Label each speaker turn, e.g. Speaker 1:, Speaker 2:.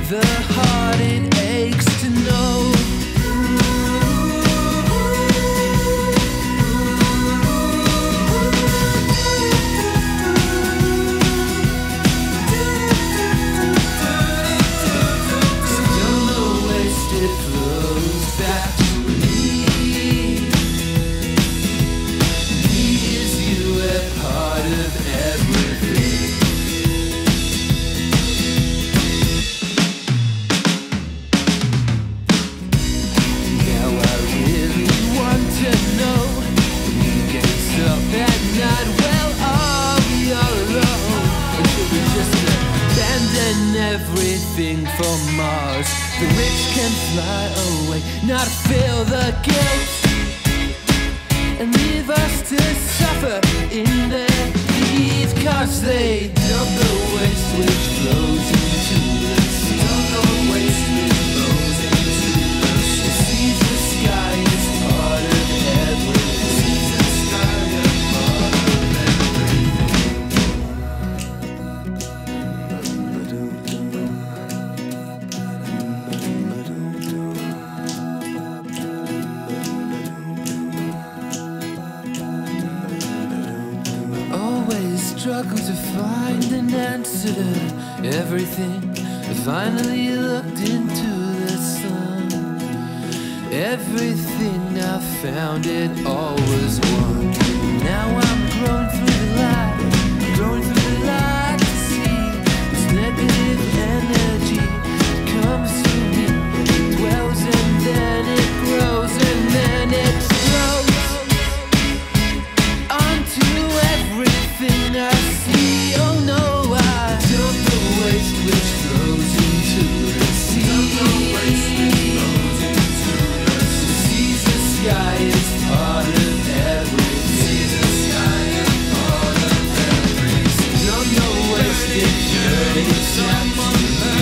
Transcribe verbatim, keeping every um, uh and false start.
Speaker 1: the heart it aches to know. Still no wasted flows back to me. Me is you a part of everything. To know you get up at night. Well, are we all alone? Or should we just abandon everything for Mars? The rich can fly away, not feel the guilt, and leave us to suffer in their heat. Cause they dump the waste which flows into the sea. Dump the waste which flows into the sea. Sees the sky is part of struggle to find an answer to everything. I finally looked into the sun. Everything I found, it all was one. Now I'm growing through the light, growing through the light to see this negative energy that comes to me. It dwells and then it grows and then it explodes onto everything I see. Oh no, I dump the waste which flows into the sea. Dump the waste which flows into the sea. Sees the sky is part of everything. Sees the sky is part of everything. Dump the waste it journeys up to